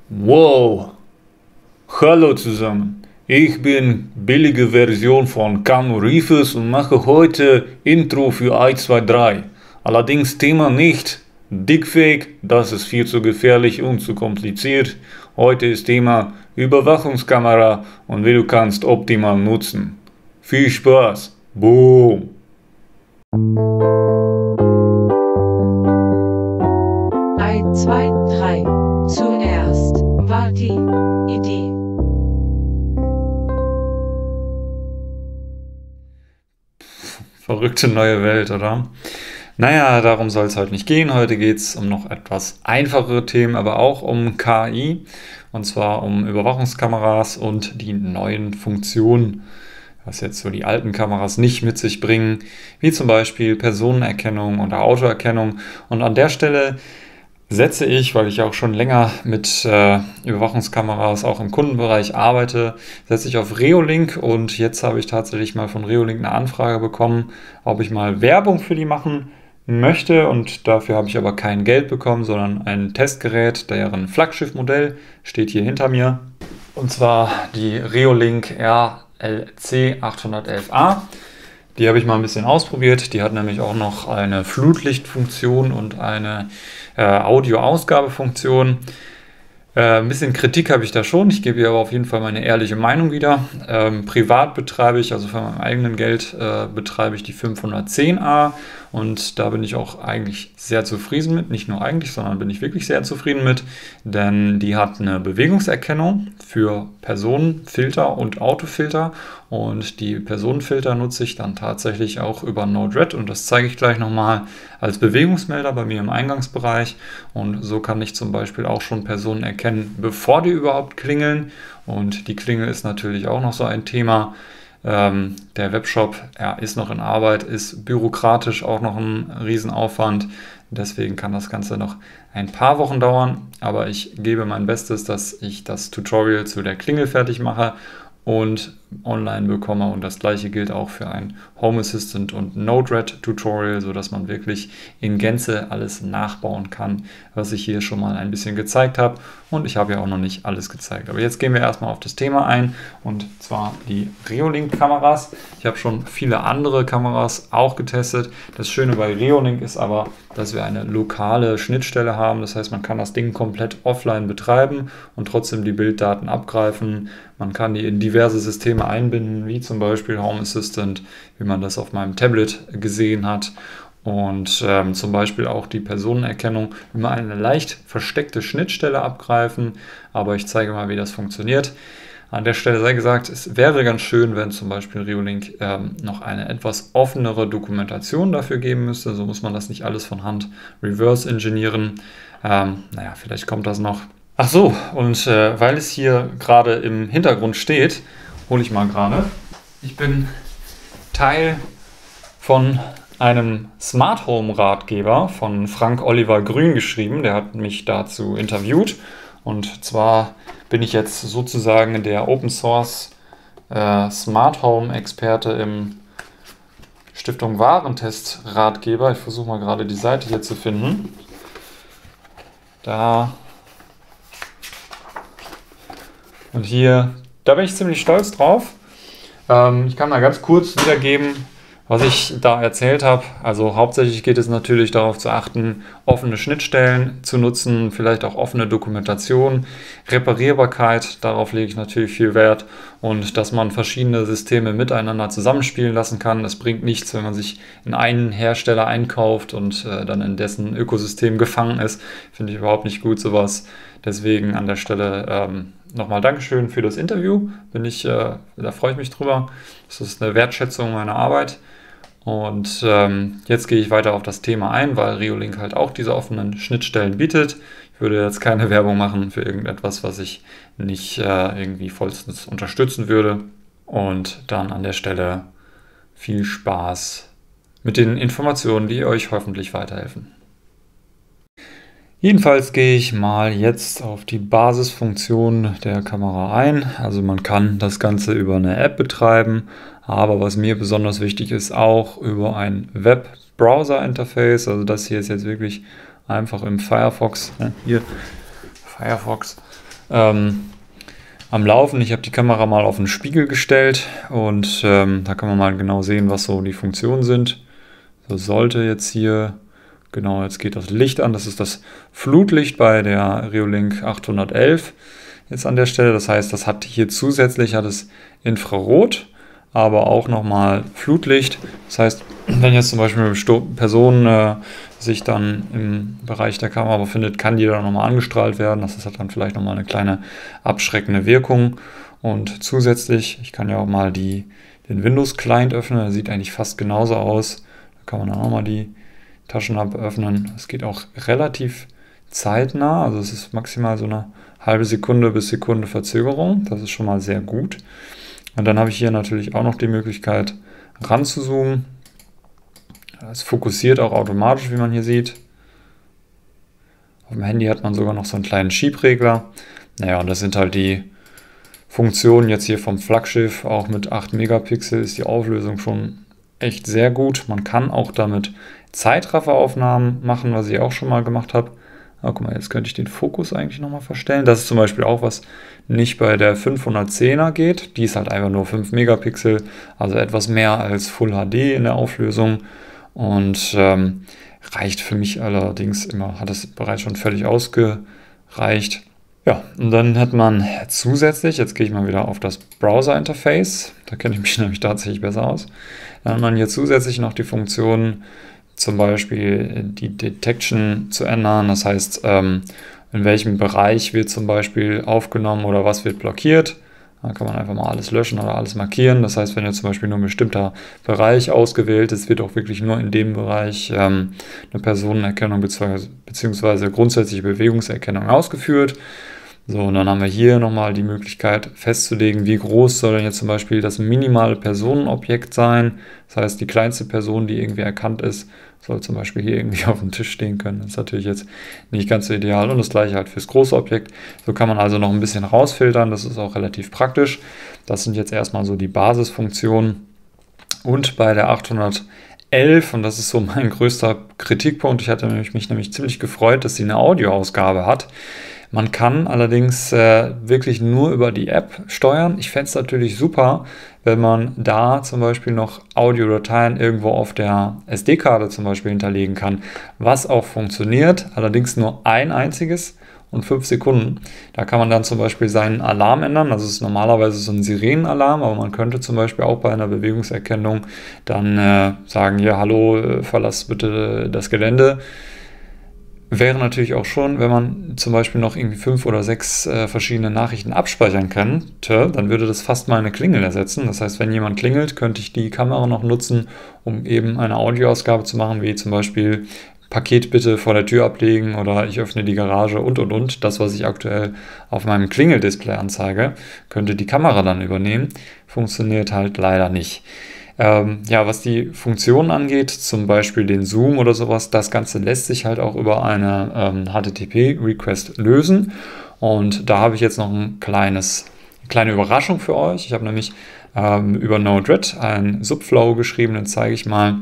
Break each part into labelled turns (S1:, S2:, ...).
S1: Wow, hallo zusammen. Ich bin billige Version von Keanu Reeves und mache heute Intro für 1, 2, 3. Allerdings Thema nicht Deepfake, das ist viel zu gefährlich und zu kompliziert. Heute ist Thema Überwachungskamera und wie du kannst optimal nutzen. Viel Spaß. Boom.
S2: 1, 2, 3. Zuerst war die Idee.
S1: Verrückte neue Welt, oder? Naja, darum soll es heute nicht gehen. Heute geht es um noch etwas einfachere Themen, aber auch um KI. Und zwar um Überwachungskameras und die neuen Funktionen, was jetzt so die alten Kameras nicht mit sich bringen, wie zum Beispiel Personenerkennung oder Autoerkennung. Und an der Stelle setze ich, weil ich auch schon länger mit Überwachungskameras auch im Kundenbereich arbeite, setze ich auf Reolink und jetzt habe ich tatsächlich mal von Reolink eine Anfrage bekommen, ob ich mal Werbung für die machen möchte, und dafür habe ich aber kein Geld bekommen, sondern ein Testgerät, deren Flaggschiff-Modell steht hier hinter mir, und zwar die Reolink RLC 811A. Die habe ich mal ein bisschen ausprobiert. Die hat nämlich auch noch eine Flutlichtfunktion und eine Audioausgabefunktion. Ein bisschen Kritik habe ich da schon. Ich gebe hier aber auf jeden Fall meine ehrliche Meinung wieder. Privat betreibe ich, also von meinem eigenen Geld, betreibe ich die 510A und da bin ich auch eigentlich sehr zufrieden mit. Nicht nur eigentlich, sondern bin ich wirklich sehr zufrieden mit, denn die hat eine Bewegungserkennung für Personenfilter und Autofilter, und die Personenfilter nutze ich dann tatsächlich auch über Node-RED, und das zeige ich gleich nochmal als Bewegungsmelder bei mir im Eingangsbereich, und so kann ich zum Beispiel auch schon Personen erkennen, bevor die überhaupt klingeln, und die Klingel ist natürlich auch noch so ein Thema. Der Webshop ist noch in Arbeit, ist bürokratisch auch noch ein Riesenaufwand, deswegen kann das Ganze noch ein paar Wochen dauern, aber ich gebe mein Bestes, dass ich das Tutorial zu der Klingel fertig mache und online bekomme, und das gleiche gilt auch für ein Home Assistant und Node-RED Tutorial, sodass man wirklich in Gänze alles nachbauen kann, was ich hier schon mal ein bisschen gezeigt habe, und ich habe ja auch noch nicht alles gezeigt. Aber jetzt gehen wir erstmal auf das Thema ein, und zwar die Reolink Kameras. Ich habe schon viele andere Kameras auch getestet. Das Schöne bei Reolink ist aber, dass wir eine lokale Schnittstelle haben, das heißt, man kann das Ding komplett offline betreiben und trotzdem die Bilddaten abgreifen. Man kann die in diverse Systeme einbinden, wie zum Beispiel Home Assistant, wie man das auf meinem Tablet gesehen hat. Und zum Beispiel auch die Personenerkennung immer eine leicht versteckte Schnittstelle abgreifen. Aber ich zeige mal, wie das funktioniert. An der Stelle sei gesagt, es wäre ganz schön, wenn zum Beispiel Reolink noch eine etwas offenere Dokumentation dafür geben müsste. So muss man das nicht alles von Hand reverse engineeren. Naja, vielleicht kommt das noch. Ach so, und weil es hier gerade im Hintergrund steht, hole ich mal gerade. Ich bin Teil von einem Smart Home Ratgeber von Frank Oliver Grün geschrieben. Der hat mich dazu interviewt, und zwar bin ich jetzt sozusagen der Open Source Smart Home Experte im Stiftung Warentest Ratgeber. Ich versuche mal gerade die Seite hier zu finden. Da und hier, da bin ich ziemlich stolz drauf. Ich kann mal ganz kurz wiedergeben, was ich da erzählt habe. Also hauptsächlich geht es natürlich darauf zu achten, offene Schnittstellen zu nutzen, vielleicht auch offene Dokumentation, Reparierbarkeit, darauf lege ich natürlich viel Wert, und dass man verschiedene Systeme miteinander zusammenspielen lassen kann. Es bringt nichts, wenn man sich in einen Hersteller einkauft und dann in dessen Ökosystem gefangen ist. Finde ich überhaupt nicht gut, sowas. Deswegen an der Stelle nochmal Dankeschön für das Interview. Da freue ich mich drüber. Das ist eine Wertschätzung meiner Arbeit. Und jetzt gehe ich weiter auf das Thema ein, weil Reolink halt auch diese offenen Schnittstellen bietet. Ich würde jetzt keine Werbung machen für irgendetwas, was ich nicht irgendwie vollstens unterstützen würde. Und dann an der Stelle viel Spaß mit den Informationen, die euch hoffentlich weiterhelfen. Jedenfalls gehe ich mal jetzt auf die Basisfunktion der Kamera ein. Also man kann das Ganze über eine App betreiben, aber was mir besonders wichtig ist, auch über ein Web-Browser-Interface. Also das hier ist jetzt wirklich einfach im Firefox, hier Firefox, am Laufen. Ich habe die Kamera mal auf den Spiegel gestellt und da kann man mal genau sehen, was so die Funktionen sind. So sollte jetzt hier, genau, jetzt geht das Licht an. Das ist das Flutlicht bei der Reolink 811 jetzt an der Stelle. Das heißt, das hat hier zusätzlich hat es Infrarot, aber auch nochmal Flutlicht. Das heißt, wenn jetzt zum Beispiel eine Person sich dann im Bereich der Kamera befindet, kann die dann nochmal angestrahlt werden. Das hat dann vielleicht nochmal eine kleine abschreckende Wirkung. Und zusätzlich, ich kann ja auch mal den Windows-Client öffnen. Der sieht eigentlich fast genauso aus. Da kann man dann auch mal die Taschenlampe öffnen. Es geht auch relativ zeitnah. Also es ist maximal so eine halbe Sekunde bis Sekunde Verzögerung. Das ist schon mal sehr gut. Und dann habe ich hier natürlich auch noch die Möglichkeit ran zu zoomen. Es fokussiert auch automatisch, wie man hier sieht. Auf dem Handy hat man sogar noch so einen kleinen Schiebregler. Naja, und das sind halt die Funktionen jetzt hier vom Flaggschiff. Auch mit 8 Megapixel ist die Auflösung schon echt sehr gut. Man kann auch damit Zeitrafferaufnahmen machen, was ich auch schon mal gemacht habe. Aber guck mal, jetzt könnte ich den Fokus eigentlich nochmal verstellen. Das ist zum Beispiel auch was nicht bei der 510er geht. Die ist halt einfach nur 5 Megapixel, also etwas mehr als Full HD in der Auflösung. Und reicht für mich allerdings immer, hat es bereits schon völlig ausgereicht. Ja, und dann hat man zusätzlich, jetzt gehe ich mal wieder auf das Browser-Interface, da kenne ich mich nämlich tatsächlich besser aus, dann hat man hier zusätzlich noch die Funktion, zum Beispiel die Detection zu ändern, das heißt, in welchem Bereich wird zum Beispiel aufgenommen oder was wird blockiert. Da kann man einfach mal alles löschen oder alles markieren. Das heißt, wenn jetzt zum Beispiel nur ein bestimmter Bereich ausgewählt ist, wird auch wirklich nur in dem Bereich eine Personenerkennung bzw. grundsätzliche Bewegungserkennung ausgeführt. So, und dann haben wir hier nochmal die Möglichkeit festzulegen, wie groß soll denn jetzt zum Beispiel das minimale Personenobjekt sein. Das heißt, die kleinste Person, die irgendwie erkannt ist, soll zum Beispiel hier irgendwie auf dem Tisch stehen können. Das ist natürlich jetzt nicht ganz so ideal. Und das gleiche halt fürs große Objekt. So kann man also noch ein bisschen rausfiltern. Das ist auch relativ praktisch. Das sind jetzt erstmal so die Basisfunktionen. Und bei der 811, und das ist so mein größter Kritikpunkt, ich hatte mich nämlich ziemlich gefreut, dass sie eine Audioausgabe hat. Man kann allerdings wirklich nur über die App steuern. Ich fände es natürlich super, wenn man da zum Beispiel noch Audiodateien irgendwo auf der SD-Karte zum Beispiel hinterlegen kann, was auch funktioniert, allerdings nur ein einziges und 5 Sekunden. Da kann man dann zum Beispiel seinen Alarm ändern. Das ist normalerweise so ein Sirenenalarm, aber man könnte zum Beispiel auch bei einer Bewegungserkennung dann sagen, ja, hallo, verlass bitte das Gelände. Wäre natürlich auch schon, wenn man zum Beispiel noch irgendwie 5 oder 6 verschiedene Nachrichten abspeichern könnte, dann würde das fast mal eine Klingel ersetzen. Das heißt, wenn jemand klingelt, könnte ich die Kamera noch nutzen, um eben eine Audioausgabe zu machen, wie zum Beispiel Paket bitte vor der Tür ablegen oder ich öffne die Garage und. Das, was ich aktuell auf meinem Klingeldisplay anzeige, könnte die Kamera dann übernehmen. Funktioniert halt leider nicht. Ja, was die Funktionen angeht, zum Beispiel den Zoom oder sowas, das Ganze lässt sich halt auch über eine HTTP-Request lösen. Und da habe ich jetzt noch eine kleine Überraschung für euch. Ich habe nämlich über Node-RED einen Subflow geschrieben, den zeige ich mal.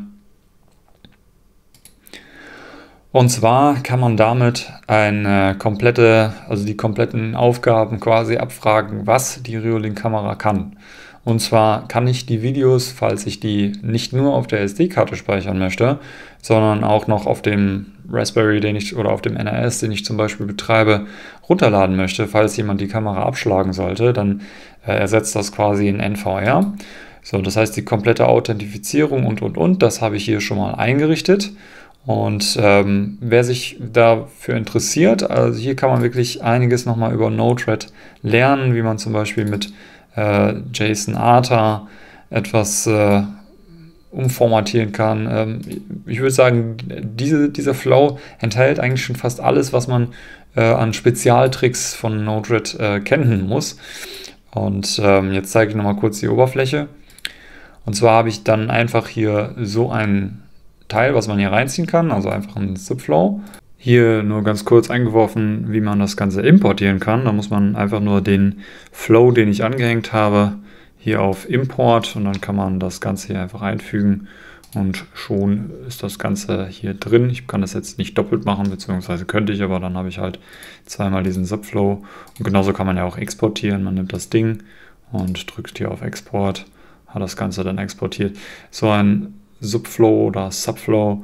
S1: Und zwar kann man damit die kompletten Aufgaben quasi abfragen, was die Reolink-Kamera kann. Und zwar kann ich die Videos, falls ich die nicht nur auf der SD-Karte speichern möchte, sondern auch noch auf dem Raspberry, oder auf dem NAS, den ich zum Beispiel betreibe, runterladen möchte, falls jemand die Kamera abschlagen sollte, dann ersetzt das quasi in NVR. So, das heißt, die komplette Authentifizierung und, das habe ich hier schon mal eingerichtet. Und wer sich dafür interessiert, also hier kann man wirklich einiges nochmal über Node-RED lernen, wie man zum Beispiel mit JSON ATA etwas umformatieren kann. Ich würde sagen, dieser Flow enthält eigentlich schon fast alles, was man an Spezialtricks von Node-RED kennen muss. Und jetzt zeige ich nochmal kurz die Oberfläche. Und zwar habe ich dann einfach hier so ein Teil, was man hier reinziehen kann, also einfach ein Subflow. Hier nur ganz kurz eingeworfen, wie man das Ganze importieren kann. Da muss man einfach nur den Flow, den ich angehängt habe, hier auf Import und dann kann man das Ganze hier einfach einfügen und schon ist das Ganze hier drin. Ich kann das jetzt nicht doppelt machen, beziehungsweise könnte ich, aber dann habe ich halt zweimal diesen Subflow. Und genauso kann man ja auch exportieren. Man nimmt das Ding und drückt hier auf Export, hat das Ganze dann exportiert. So ein Subflow oder Subflow,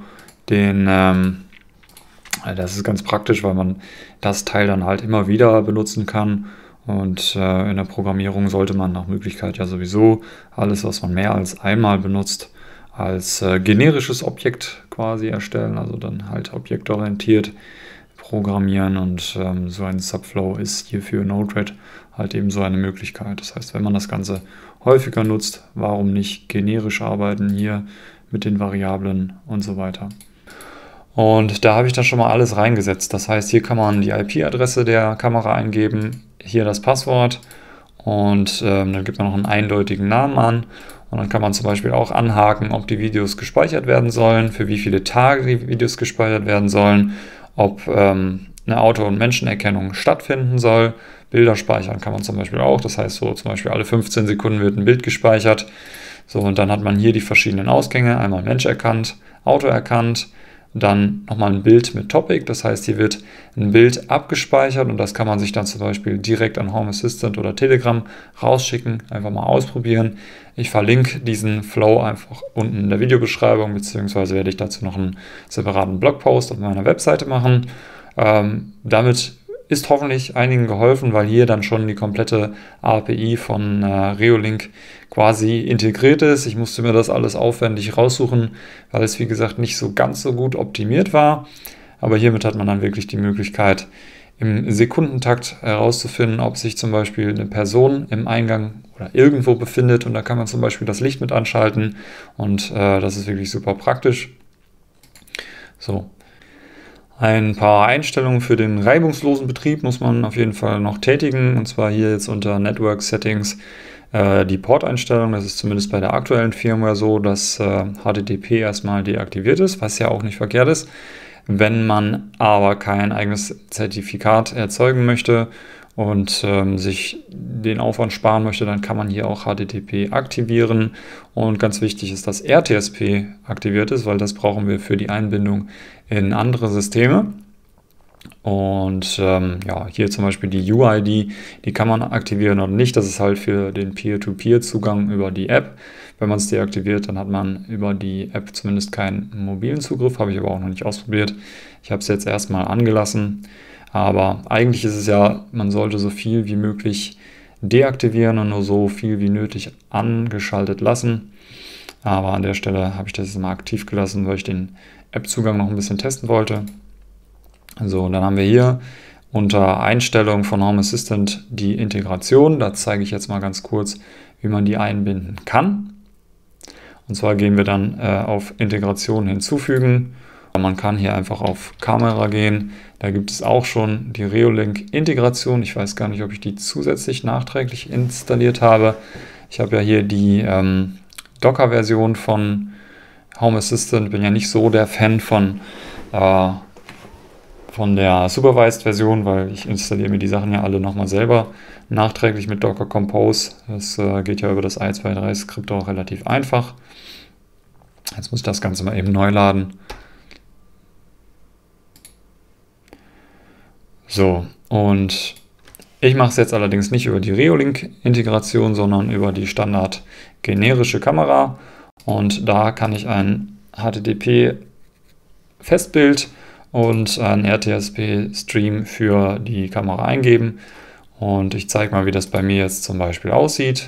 S1: das ist ganz praktisch, weil man das Teil dann halt immer wieder benutzen kann. Und in der Programmierung sollte man nach Möglichkeit ja sowieso alles, was man mehr als einmal benutzt, als generisches Objekt quasi erstellen, also dann halt objektorientiert programmieren. Und so ein Subflow ist hier für Node-RED halt eben so eine Möglichkeit. Das heißt, wenn man das Ganze häufiger nutzt, warum nicht generisch arbeiten hier mit den Variablen und so weiter. Und da habe ich dann schon mal alles reingesetzt. Das heißt, hier kann man die IP-Adresse der Kamera eingeben, hier das Passwort und dann gibt man noch einen eindeutigen Namen an. Und dann kann man zum Beispiel auch anhaken, ob die Videos gespeichert werden sollen, für wie viele Tage die Videos gespeichert werden sollen, ob eine Auto- und Menschenerkennung stattfinden soll. Bilder speichern kann man zum Beispiel auch. Das heißt, so zum Beispiel alle 15 Sekunden wird ein Bild gespeichert. So, und dann hat man hier die verschiedenen Ausgänge. Einmal Mensch erkannt, Auto erkannt. Dann nochmal ein Bild mit Topic, das heißt, hier wird ein Bild abgespeichert und das kann man sich dann zum Beispiel direkt an Home Assistant oder Telegram rausschicken, einfach mal ausprobieren. Ich verlinke diesen Flow einfach unten in der Videobeschreibung, beziehungsweise werde ich dazu noch einen separaten Blogpost auf meiner Webseite machen. Damit ist hoffentlich einigen geholfen, weil hier dann schon die komplette API von Reolink quasi integriert ist. Ich musste mir das alles aufwendig raussuchen, weil es wie gesagt nicht so ganz so gut optimiert war. Aber hiermit hat man dann wirklich die Möglichkeit, im Sekundentakt herauszufinden, ob sich zum Beispiel eine Person im Eingang oder irgendwo befindet. Und da kann man zum Beispiel das Licht mit anschalten und das ist wirklich super praktisch. So. Ein paar Einstellungen für den reibungslosen Betrieb muss man auf jeden Fall noch tätigen, und zwar hier jetzt unter Network Settings die Port-Einstellung. Das ist zumindest bei der aktuellen Firmware so, dass HTTP erstmal deaktiviert ist, was ja auch nicht verkehrt ist. Wenn man aber kein eigenes Zertifikat erzeugen möchte und sich den Aufwand sparen möchte, dann kann man hier auch HTTP aktivieren. Und ganz wichtig ist, dass RTSP aktiviert ist, weil das brauchen wir für die Einbindung in andere Systeme. Und ja, hier zum Beispiel die UID, die kann man aktivieren oder nicht. Das ist halt für den Peer-to-Peer-Zugang über die App. Wenn man es deaktiviert, dann hat man über die App zumindest keinen mobilen Zugriff. Habe ich aber auch noch nicht ausprobiert. Ich habe es jetzt erstmal angelassen. Aber eigentlich ist es ja, man sollte so viel wie möglich deaktivieren und nur so viel wie nötig angeschaltet lassen. Aber an der Stelle habe ich das jetzt mal aktiv gelassen, weil ich den App-Zugang noch ein bisschen testen wollte. So, dann haben wir hier unter Einstellungen von Home Assistant die Integration. Da zeige ich jetzt mal ganz kurz, wie man die einbinden kann. Und zwar gehen wir dann auf Integration hinzufügen. Man kann hier einfach auf Kamera gehen. Da gibt es auch schon die Reolink-Integration. Ich weiß gar nicht, ob ich die zusätzlich nachträglich installiert habe. Ich habe ja hier die Docker-Version von Home Assistant. Bin ja nicht so der Fan von der Supervised-Version, weil ich installiere mir die Sachen ja alle nochmal selber nachträglich mit Docker Compose. Das geht ja über das i2.3-Skript auch relativ einfach. Jetzt muss ich das Ganze mal eben neu laden. So, und ich mache es jetzt allerdings nicht über die Reolink-Integration, sondern über die Standard-generische Kamera. Und da kann ich ein HTTP-Festbild und einen RTSP-Stream für die Kamera eingeben. Und ich zeige mal, wie das bei mir jetzt zum Beispiel aussieht.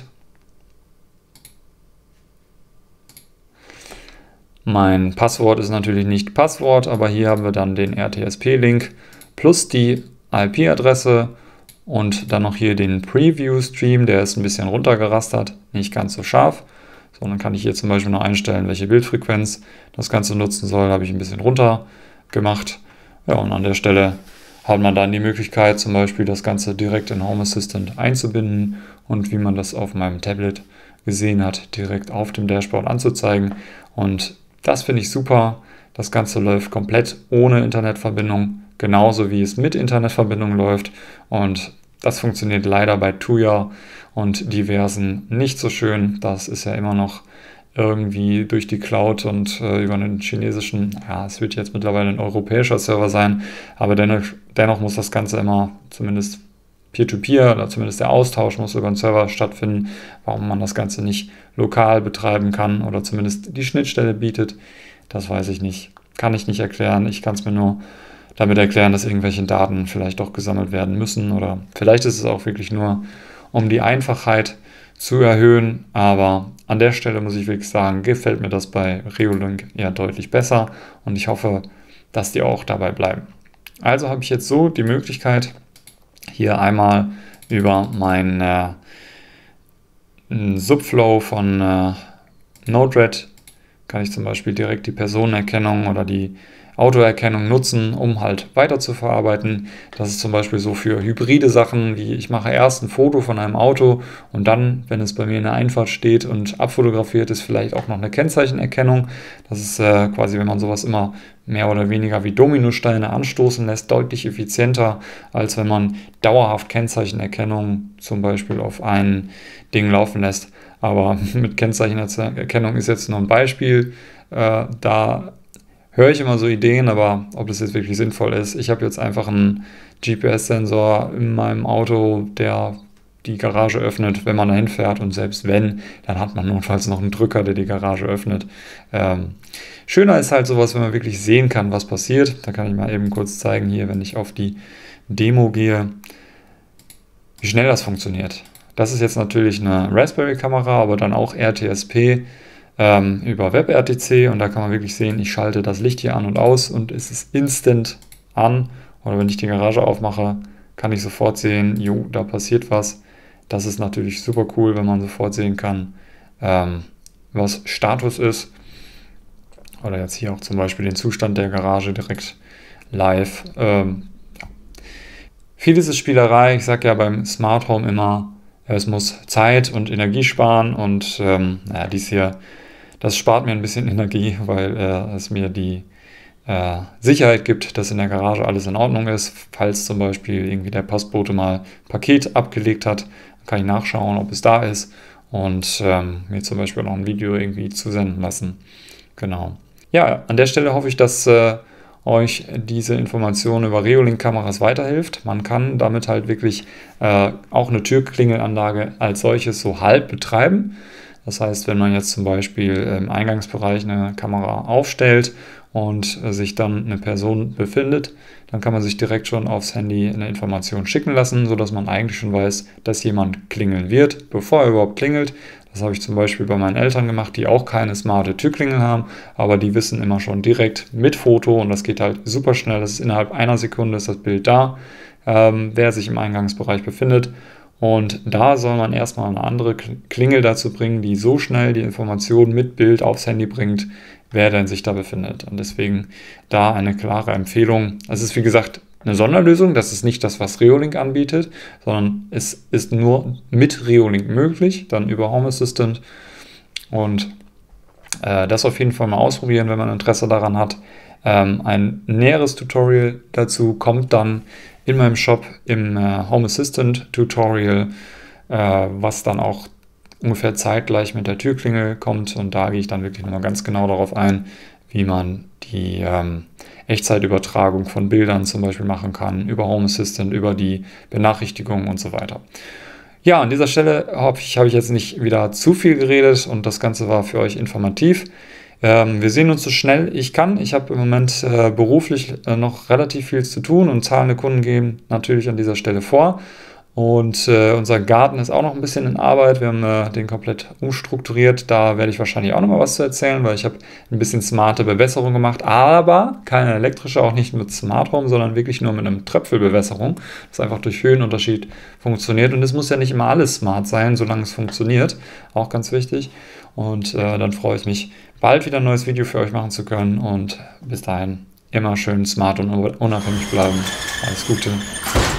S1: Mein Passwort ist natürlich nicht Passwort, aber hier haben wir dann den RTSP-Link plus die IP-Adresse und dann noch hier den Preview-Stream, der ist ein bisschen runtergerastert, nicht ganz so scharf. So, dann kann ich hier zum Beispiel noch einstellen, welche Bildfrequenz das Ganze nutzen soll, habe ich ein bisschen runter gemacht. Ja, und an der Stelle hat man dann die Möglichkeit, zum Beispiel das Ganze direkt in Home Assistant einzubinden und wie man das auf meinem Tablet gesehen hat, direkt auf dem Dashboard anzuzeigen. Und das finde ich super. Das Ganze läuft komplett ohne Internetverbindung, genauso wie es mit Internetverbindung läuft. Und das funktioniert leider bei Tuya und diversen nicht so schön. Das ist ja immer noch irgendwie durch die Cloud und über einen chinesischen, ja, es wird jetzt mittlerweile ein europäischer Server sein, aber dennoch muss das Ganze immer zumindest Peer-to-Peer oder zumindest der Austausch muss über einen Server stattfinden, warum man das Ganze nicht lokal betreiben kann oder zumindest die Schnittstelle bietet, das weiß ich nicht, kann ich nicht erklären. Ich kann es mir nur damit erklären, dass irgendwelche Daten vielleicht doch gesammelt werden müssen oder vielleicht ist es auch wirklich nur, um die Einfachheit zu erhöhen, aber an der Stelle muss ich wirklich sagen, gefällt mir das bei Reolink ja deutlich besser und ich hoffe, dass die auch dabei bleiben. Also habe ich jetzt so die Möglichkeit, hier einmal über meinen Subflow von Node-RED kann ich zum Beispiel direkt die Personenerkennung oder die Autoerkennung nutzen, um halt weiter zu verarbeiten. Das ist zum Beispiel so für hybride Sachen, wie ich mache erst ein Foto von einem Auto und dann, wenn es bei mir in der Einfahrt steht und abfotografiert ist, vielleicht auch noch eine Kennzeichenerkennung. Das ist quasi, wenn man sowas immer mehr oder weniger wie Dominosteine anstoßen lässt, deutlich effizienter, als wenn man dauerhaft Kennzeichenerkennung zum Beispiel auf ein Ding laufen lässt. Aber mit Kennzeichenerkennung ist jetzt nur ein Beispiel. Da höre ich immer so Ideen, aber ob das jetzt wirklich sinnvoll ist. Ich habe jetzt einfach einen GPS-Sensor in meinem Auto, der die Garage öffnet, wenn man dahin fährt. Und selbst wenn, dann hat man notfalls noch einen Drücker, der die Garage öffnet. Schöner ist halt sowas, wenn man wirklich sehen kann, was passiert. Da kann ich mal eben kurz zeigen hier, wenn ich auf die Demo gehe, wie schnell das funktioniert. Das ist jetzt natürlich eine Raspberry-Kamera, aber dann auch RTSP über WebRTC und da kann man wirklich sehen, ich schalte das Licht hier an und aus und es ist instant an. Oder wenn ich die Garage aufmache, kann ich sofort sehen, jo, da passiert was. Das ist natürlich super cool, wenn man sofort sehen kann, was Status ist. Oder jetzt hier auch zum Beispiel den Zustand der Garage direkt live. Vieles ist Spielerei. Ich sage ja beim Smart Home immer, es muss Zeit und Energie sparen und dies hier, das spart mir ein bisschen Energie, weil es mir die Sicherheit gibt, dass in der Garage alles in Ordnung ist. Falls zum Beispiel irgendwie der Postbote mal ein Paket abgelegt hat, kann ich nachschauen, ob es da ist und mir zum Beispiel noch ein Video irgendwie zusenden lassen. Genau. Ja, an der Stelle hoffe ich, dass euch diese Information über Reolink-Kameras weiterhilft. Man kann damit halt wirklich auch eine Türklingelanlage als solches so halb betreiben. Das heißt, wenn man jetzt zum Beispiel im Eingangsbereich eine Kamera aufstellt und sich dann eine Person befindet, dann kann man sich direkt schon aufs Handy eine Information schicken lassen, sodass man eigentlich schon weiß, dass jemand klingeln wird, bevor er überhaupt klingelt. Das habe ich zum Beispiel bei meinen Eltern gemacht, die auch keine smarte Türklingel haben, aber die wissen immer schon direkt mit Foto und das geht halt super schnell. Das ist innerhalb einer Sekunde ist das Bild da, wer sich im Eingangsbereich befindet. Und da soll man erstmal eine andere Klingel dazu bringen, die so schnell die Information mit Bild aufs Handy bringt, wer denn sich da befindet. Und deswegen da eine klare Empfehlung. Es ist wie gesagt eine Sonderlösung, das ist nicht das, was Reolink anbietet, sondern es ist nur mit Reolink möglich, dann über Home Assistant. Und das auf jeden Fall mal ausprobieren, wenn man Interesse daran hat. Ein näheres Tutorial dazu kommt dann in meinem Shop im Home Assistant Tutorial, was dann auch ungefähr zeitgleich mit der Türklingel kommt. Und da gehe ich dann wirklich nochmal ganz genau darauf ein, wie man die Echtzeitübertragung von Bildern zum Beispiel machen kann, über Home Assistant, über die Benachrichtigungen und so weiter. Ja, an dieser Stelle habe ich jetzt nicht wieder zu viel geredet und das Ganze war für euch informativ. Wir sehen uns so schnell ich kann. Ich habe im Moment beruflich noch relativ viel zu tun und zahlende Kunden gehen natürlich an dieser Stelle vor. Und unser Garten ist auch noch ein bisschen in Arbeit. Wir haben den komplett umstrukturiert. Da werde ich wahrscheinlich auch noch mal was zu erzählen, weil ich habe ein bisschen smarte Bewässerung gemacht, aber keine elektrische, auch nicht mit Smart Home, sondern wirklich nur mit einem Tröpfelbewässerung, das einfach durch Höhenunterschied funktioniert. Und es muss ja nicht immer alles smart sein, solange es funktioniert. Auch ganz wichtig. Und dann freue ich mich, bald wieder ein neues Video für euch machen zu können. Und bis dahin immer schön smart und unabhängig bleiben. Alles Gute.